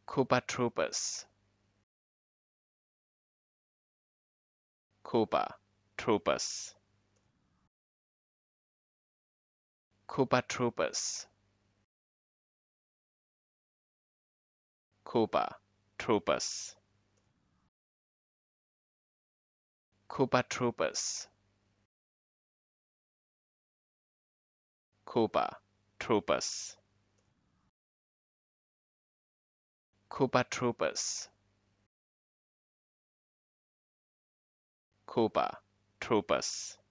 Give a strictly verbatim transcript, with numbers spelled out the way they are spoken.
Koopa Troopas, Koopa Troopas, Koopa Troopas, Koopa Troopas, Koopa Troopas, Koopa Troopas, Koopa Troopas, Koopa Troopas.